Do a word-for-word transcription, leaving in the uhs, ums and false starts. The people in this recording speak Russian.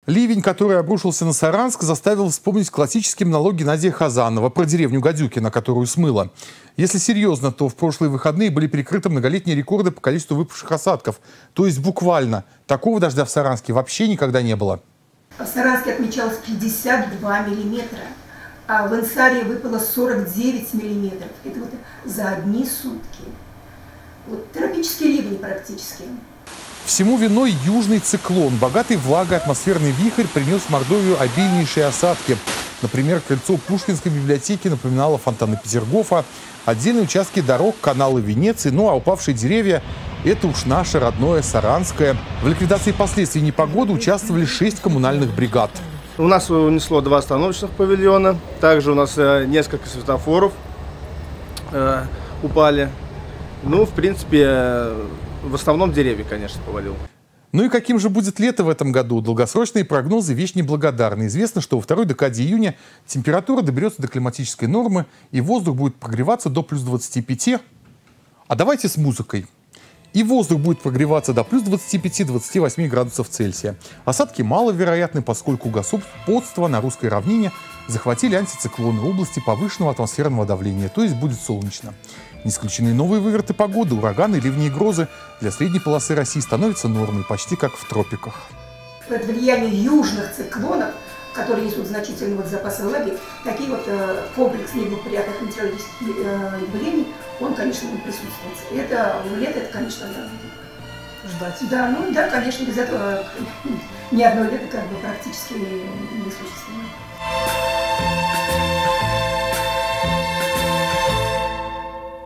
Ливень, который обрушился на Саранск, заставил вспомнить классический монолог Геннадия Хазанова про деревню Гадюкино, которую смыло. Если серьезно, то в прошлые выходные были перекрыты многолетние рекорды по количеству выпавших осадков. То есть буквально такого дождя в Саранске вообще никогда не было. В Саранске отмечалось пятьдесят два миллиметра, а в Инсаре выпало сорок девять миллиметров. Это вот за одни сутки. Вот тропический ливень практически. Всему виной южный циклон. Богатый влагой атмосферный вихрь принес в Мордовию обильнейшие осадки. Например, крыльцо Пушкинской библиотеки напоминало фонтаны Петергофа, отдельные участки дорог, каналы Венеции, ну а упавшие деревья – это уж наше родное Саранское. В ликвидации последствий непогоды участвовали шесть коммунальных бригад. У нас унесло два остановочных павильона, также у нас несколько светофоров э, упали. Ну, в принципе, в основном деревья, конечно, повалил. Ну и каким же будет лето в этом году? Долгосрочные прогнозы – вещь неблагодарная. Известно, что во второй декаде июня температура доберется до климатической нормы, и воздух будет прогреваться до плюс двадцати пяти. А давайте с музыкой. И воздух будет прогреваться до плюс двадцати пяти — двадцати восьми градусов Цельсия. Осадки маловероятны, поскольку господство на русской равнине захватили антициклоны области повышенного атмосферного давления, то есть будет солнечно. Не исключены новые выверты погоды, ураганы, ливни и грозы для средней полосы России становятся нормой, почти как в тропиках. Под влиянием южных циклонов, которые несут значительный вот запас влаги, такие вот э, комплекс неблагоприятных метеорологических э, явлений, он, конечно, будет присутствовать. Это лето, это, конечно, надо ждать. Да, ну да, конечно, без этого ни одно лето как бы практически не существует.